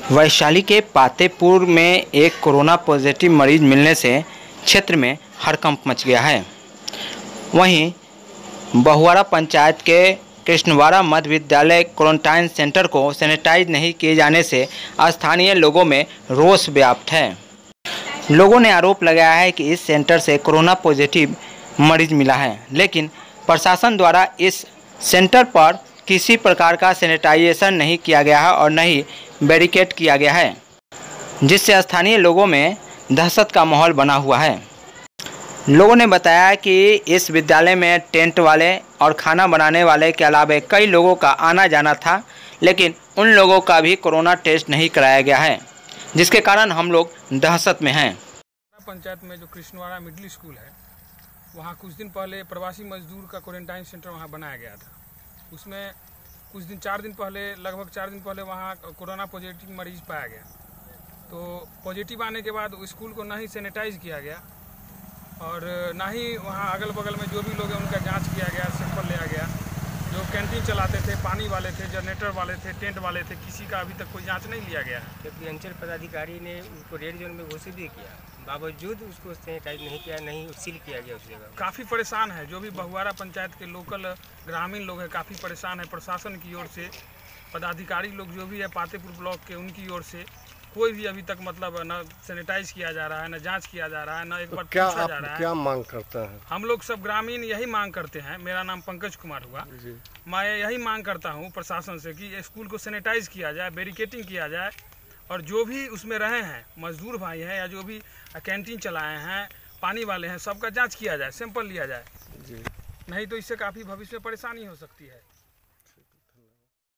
वैशाली के पातेपुर में एक कोरोना पॉजिटिव मरीज मिलने से क्षेत्र में हड़कंप मच गया है। वहीं बहुआरा पंचायत के कृष्णवाड़ा मध्य विद्यालय क्वारंटाइन सेंटर को सैनिटाइज नहीं किए जाने से स्थानीय लोगों में रोष व्याप्त है। लोगों ने आरोप लगाया है कि इस सेंटर से कोरोना पॉजिटिव मरीज मिला है, लेकिन प्रशासन द्वारा इस सेंटर पर किसी प्रकार का सैनिटाइजेशन नहीं किया गया है और न ही बैरिकेड किया गया है, जिससे स्थानीय लोगों में दहशत का माहौल बना हुआ है। लोगों ने बताया कि इस विद्यालय में टेंट वाले और खाना बनाने वाले के अलावा कई लोगों का आना जाना था, लेकिन उन लोगों का भी कोरोना टेस्ट नहीं कराया गया है, जिसके कारण हम लोग दहशत में हैं। पंचायत में जो कृष्णवाड़ा मिडिल स्कूल है, वहाँ कुछ दिन पहले प्रवासी मजदूर का क्वारंटाइन सेंटर वहाँ बनाया गया था। उसमें कुछ दिन लगभग 4 दिन पहले वहाँ कोरोना पॉजिटिव मरीज पाया गया। तो पॉजिटिव आने के बाद स्कूल को ना ही सैनिटाइज किया गया और ना ही वहाँ अगल बगल में जो भी लोग हैं उनका जांच किया गया, सैंपल लिया गया। जो कैंटीन चलाते थे, पानी वाले थे, जनरेटर वाले थे, टेंट वाले थे, किसी का अभी तक कोई जांच नहीं लिया गया है। जबकि अंचल पदाधिकारी ने उसको रेड जोन में घोषित भी किया, बावजूद उसको सैनिटाइज नहीं किया, नहीं सील किया गया उस जगह। काफ़ी परेशान है, जो भी बहुआरा पंचायत के लोकल ग्रामीण लोग हैं काफ़ी परेशान है। प्रशासन की ओर से पदाधिकारी लोग जो भी है पातेपुर ब्लॉक के, उनकी ओर से कोई भी अभी तक मतलब न सैनिटाइज किया जा रहा है, न जांच किया जा रहा है, न एक बार पूछा जा रहा है। क्या मांग करते हैं? हम लोग सब ग्रामीण यही मांग करते हैं। मेरा नाम पंकज कुमार हुआ। मैं यही मांग करता हूं प्रशासन से कि स्कूल को सैनिटाइज किया जाए, बैरिकेटिंग किया जाए और जो भी उसमें रहे हैं मजदूर भाई हैं या जो भी कैंटीन चलाए हैं, पानी वाले हैं, सबका जाँच किया जाए, सैंपल लिया जाए। नहीं तो इससे काफ़ी भविष्य में परेशानी हो सकती है।